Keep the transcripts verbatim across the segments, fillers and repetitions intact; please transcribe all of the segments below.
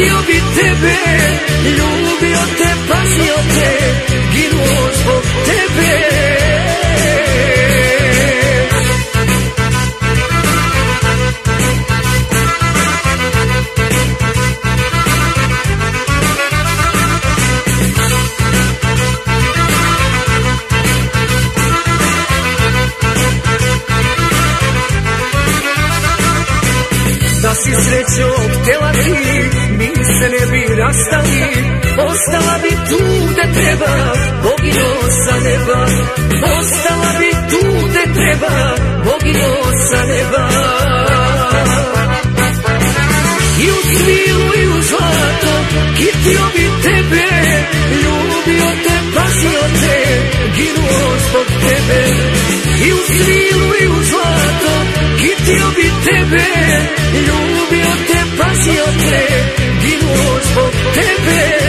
kitio bi tebe, ljubio te, pazio te, ginuo zbog tebe. Da si srećom htjela ti, mi se ne bi rastali, ostala bi tu gde treba, bogino sa neba. Ostala bi tu gde treba, bogino sa neba. I u svilu i u zlato, kitio bi tebe, ljubio te, pazio te, ginuo zbog tebe. I u svilu i u zlato, kitio bi tebe, ljubio te, pazio te, ginuo zbog tebe.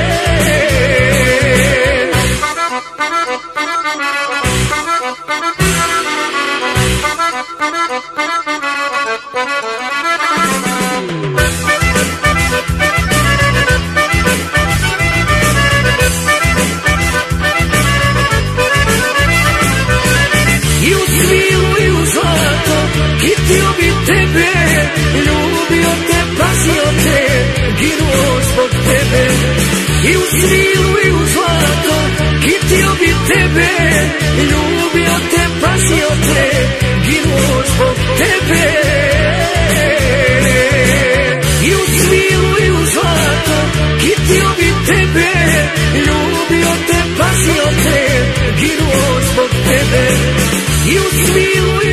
I u svilu i u zlato, kitio bi tebe, ljubio te, pazio te, ginuo zbog tebe. I u svilu i u zlato, kitio bi tebe, ljubio te, pazio te, ginuo zbog tebe. I u svilu i u zlato, kitio bi tebe, ljubio te, pazio te, ginuo zbog tebe. I u svilu